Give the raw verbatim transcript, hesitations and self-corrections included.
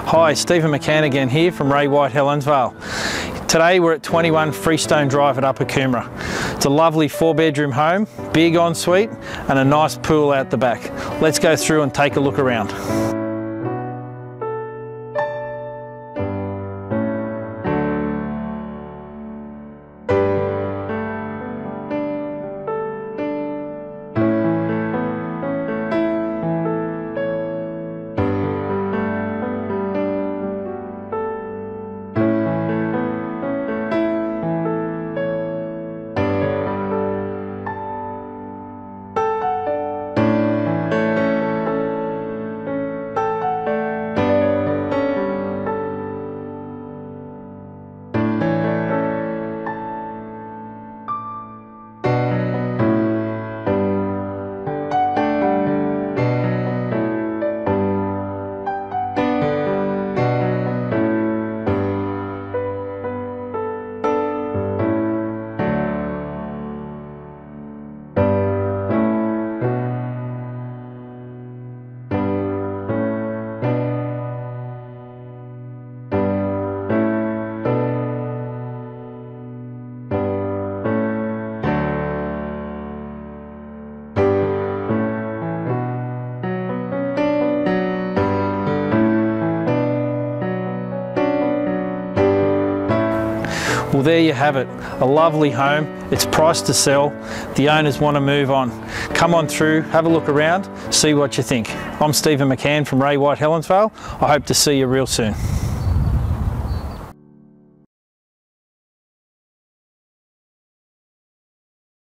Hi, Stephen McCann again here from Ray White Helensvale. Today we're at twenty-one Freestone Drive at Upper Coomera. It's a lovely four bedroom home, big ensuite and a nice pool out the back. Let's go through and take a look around. Well, there you have it, a lovely home. It's priced to sell. The owners want to move on. Come on through, have a look around, see what you think. I'm Stephen McCann from Ray White Helensvale. I hope to see you real soon.